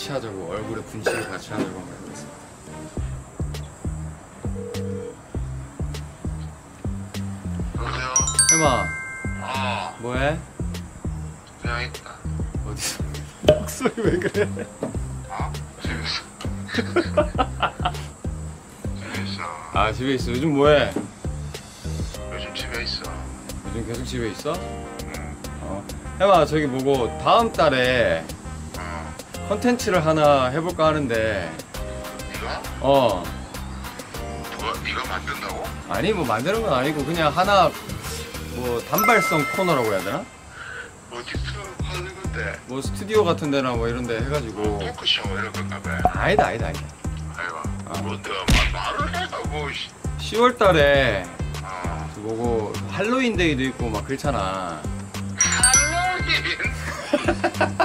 같이 하자고, 얼굴에 분칠을 같이 하자고 말고 있어. 여보세요? 혜마. 뭐해? 그냥 있다. 어디서? 목소리 왜 그래? 집에서. 집에 있어. 아, 집에 있어. 요즘 뭐해? 요즘 집에 있어. 요즘 계속 집에 있어? 혜마, 저기 뭐고 다음 달에 컨텐츠를 하나 해볼까 하는데. 네가? 네가 만든다고? 아니, 뭐 만드는 건 아니고 그냥 하나 뭐 단발성 코너라고 해야 되나? 어디서 하는 건데? 뭐 스튜디오 같은 데나 뭐 이런 데 해가지고. 토크쇼 이런 건가 봐. 아니다. 아이고. 뭐 내가 말을 해가 뭐. 10월 달에 뭐고 할로윈데이도 있고 막 그렇잖아. 할로윈.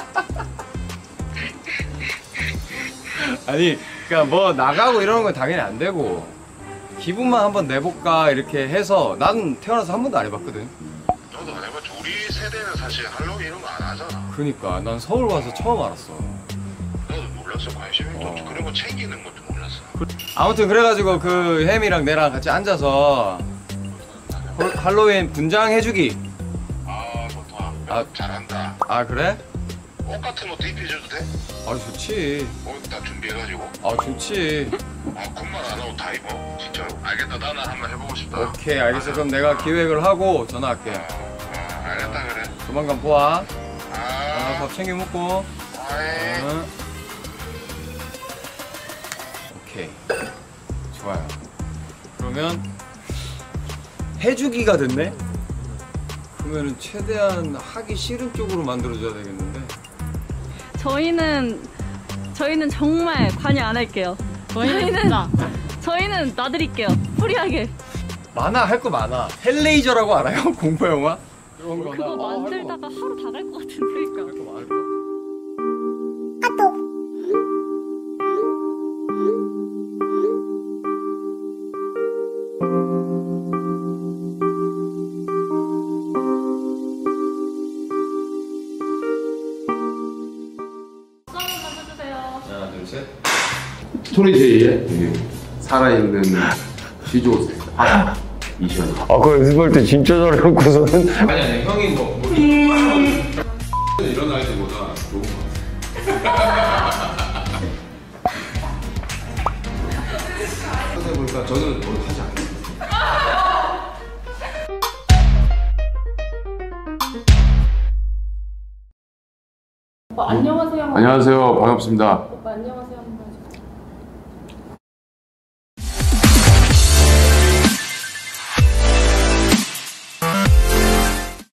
아니, 그러니까 뭐 나가고 이러는 건 당연히 안 되고 기분만 한번 내볼까 이렇게 해서. 난 태어나서 한 번도 안 해봤거든. 너도 안 해봤지. 우리 세대는 사실 할로윈 이런 거 안 하잖아. 그러니까 난 서울 와서 처음 알았어. 너도 몰랐어. 관심이 좀 그런 거 챙기는 것도 몰랐어. 아무튼 그래가지고 그 햄이랑 내랑 같이 앉아서 할로윈 분장해주기. 좋다. 아. 잘한다. 아, 그래? 옷 같은 것도 입혀줘도 돼? 아, 좋지. 옷 다 준비해가지고. 아, 좋지. 군말 안 하고 다 입어. 진짜로. 알겠다. 나는 한번 해보고 싶다. 오케이, 알겠어. 그럼 내가 기획을 하고 전화할게. 알겠다 그래. 조만간 보아. 아, 밥 챙겨 먹고. 아이. 응. 오케이, 좋아요. 그러면 해주기가 됐네? 그러면은 최대한 하기 싫은 쪽으로 만들어줘야 되겠는데. 저희는 정말 관여 안 할게요. 저희는 놔드릴게요. 프리하게. 많아, 할 거 많아. 헬레이저라고 알아요? 공포 영화? 그런 거나. 그거 만들다가 하루 다 갈 것 같은데. 할 거 많을 것 같아. 하나, 둘, 셋. 스토리 제이의 살아있는 시조새 이시연. 아까 연습할 때 진짜 잘해놓고서는. 아니, 형이 뭐 이런 아이들보다 좋은 것 같아요. 생각해보니까 저는 뭘 하지 않아요. 오빠 안녕하세요. 안녕하세요. 반갑습니다. 오빠 안녕하세요.